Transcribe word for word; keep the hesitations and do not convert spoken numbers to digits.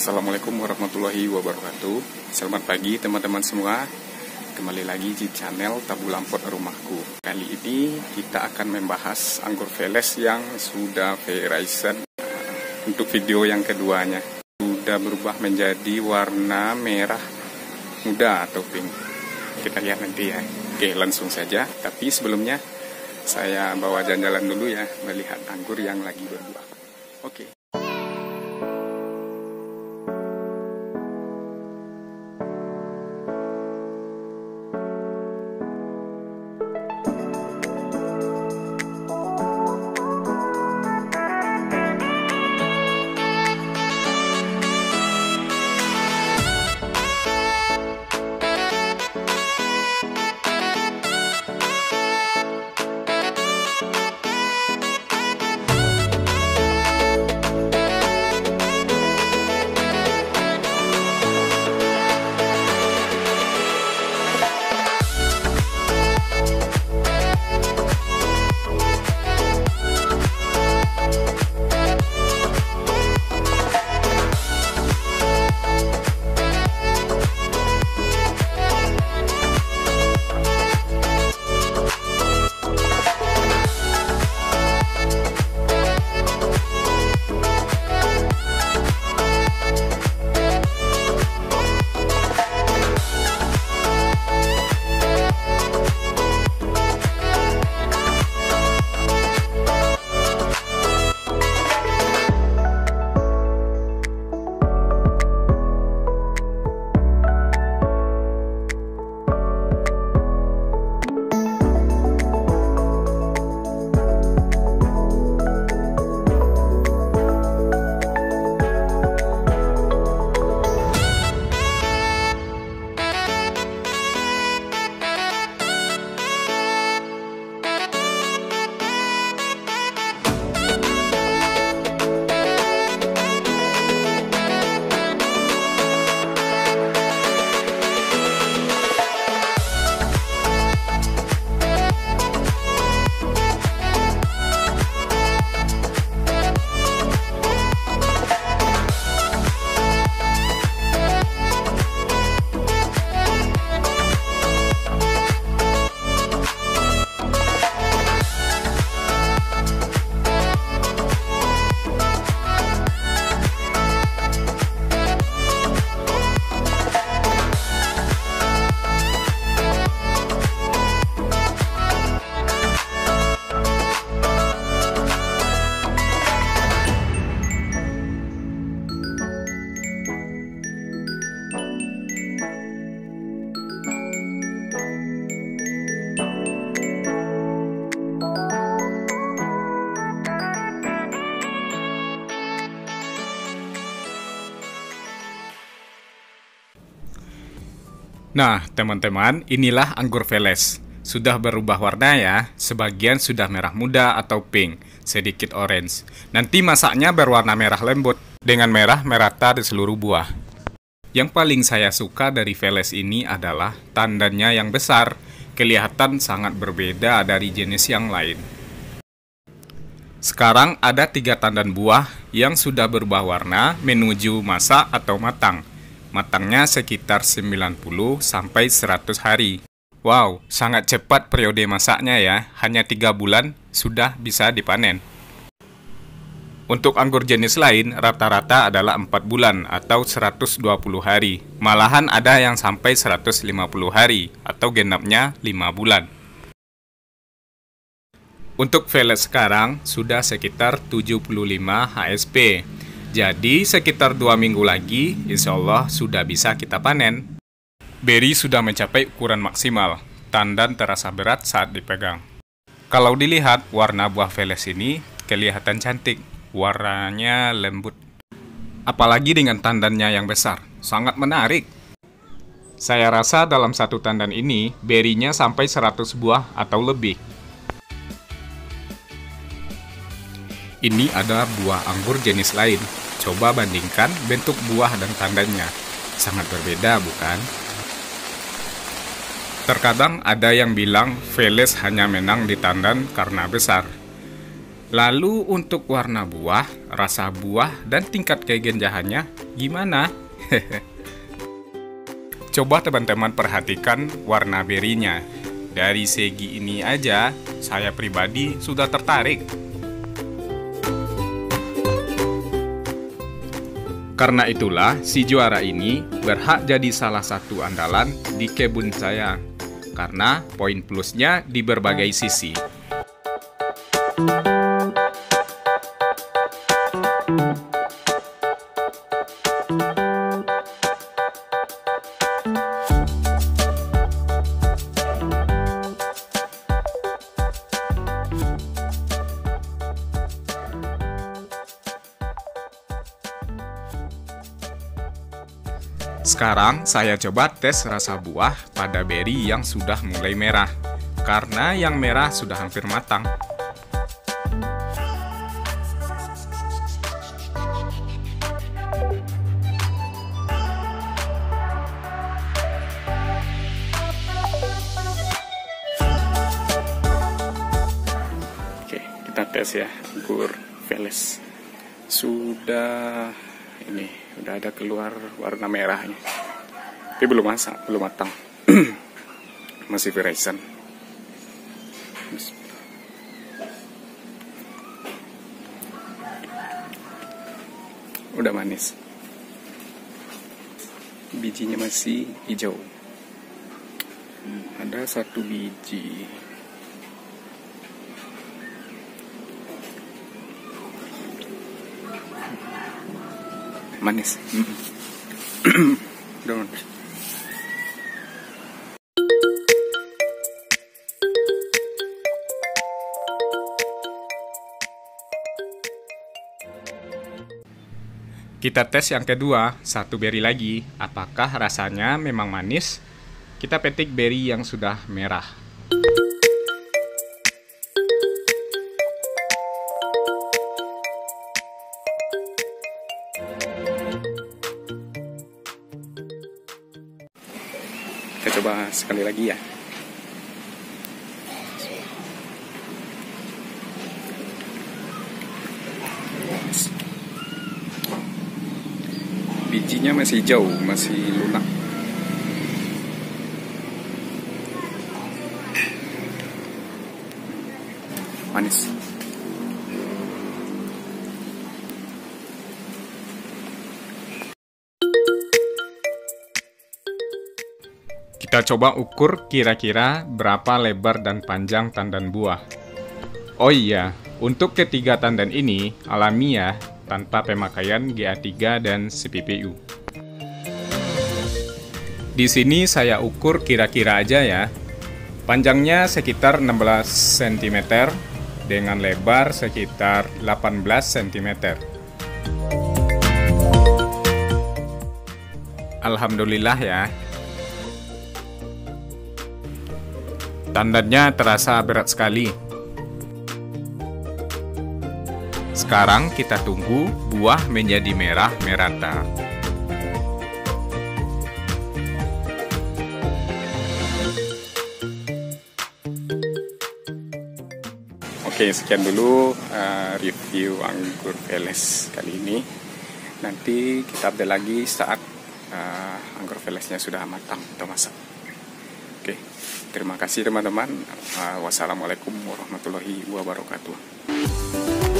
Assalamualaikum warahmatullahi wabarakatuh. Selamat pagi teman-teman semua. Kembali lagi di channel Tabu Lampot Rumahku. Kali ini kita akan membahas anggur Veles yang sudah Verizon. Untuk video yang keduanya sudah berubah menjadi warna merah muda atau pink. Kita lihat nanti ya. Oke, langsung saja. Tapi sebelumnya saya bawa jalan-jalan dulu ya, melihat anggur yang lagi berbuah. Oke. Nah, teman-teman, inilah anggur Veles. Sudah berubah warna ya, sebagian sudah merah muda atau pink, sedikit orange. Nanti masaknya berwarna merah lembut, dengan merah merata di seluruh buah. Yang paling saya suka dari Veles ini adalah tandannya yang besar, kelihatan sangat berbeda dari jenis yang lain. Sekarang ada tiga tandan buah yang sudah berubah warna menuju masak atau matang. Matangnya sekitar sembilan puluh sampai seratus hari. Wow, sangat cepat periode masaknya ya. Hanya tiga bulan sudah bisa dipanen. Untuk anggur jenis lain, rata-rata adalah empat bulan atau seratus dua puluh hari. Malahan ada yang sampai seratus lima puluh hari atau genapnya lima bulan. Untuk Veles sekarang sudah sekitar tujuh puluh lima H S P. Jadi sekitar dua minggu lagi, insya Allah sudah bisa kita panen. Beri sudah mencapai ukuran maksimal, tandan terasa berat saat dipegang. Kalau dilihat, warna buah Veles ini kelihatan cantik, warnanya lembut. Apalagi dengan tandannya yang besar, sangat menarik. Saya rasa dalam satu tandan ini, berinya sampai seratus buah atau lebih. Ini adalah buah anggur jenis lain. Coba bandingkan bentuk buah dan tandannya. Sangat berbeda, bukan? Terkadang ada yang bilang Veles hanya menang di tandan karena besar. Lalu untuk warna buah, rasa buah, dan tingkat kegenjahannya gimana? Coba teman-teman perhatikan warna berinya. Dari segi ini aja, saya pribadi sudah tertarik. Karena itulah, si juara ini berhak jadi salah satu andalan di kebun saya. Karena poin plusnya di berbagai sisi. Sekarang saya coba tes rasa buah pada beri yang sudah mulai merah, karena yang merah sudah hampir matang. Oke, kita tes ya, anggur Veles. Sudah ini udah ada keluar warna merahnya, tapi belum masak, belum matang. Masih Verizon. Udah manis, bijinya masih hijau, ada satu biji. Manis. Udah manis. Kita tes yang kedua, satu beri lagi. Apakah rasanya memang manis? Kita petik beri yang sudah merah. Kita coba sekali lagi ya. Bijinya masih hijau, masih lunak. Manis. Kita coba ukur kira-kira berapa lebar dan panjang tandan buah. Oh iya, untuk ketiga tandan ini alamiah tanpa pemakaian G A tiga dan C P P U. Di sini saya ukur kira-kira aja ya. Panjangnya sekitar enam belas sentimeter dengan lebar sekitar delapan belas sentimeter. Alhamdulillah ya. Tandannya terasa berat sekali. Sekarang kita tunggu buah menjadi merah merata. Oke, sekian dulu uh, review anggur Veles kali ini. Nanti kita update lagi saat uh, anggur Velesnya sudah matang atau masak. Oke, terima kasih teman-teman. Uh, wassalamualaikum warahmatullahi wabarakatuh.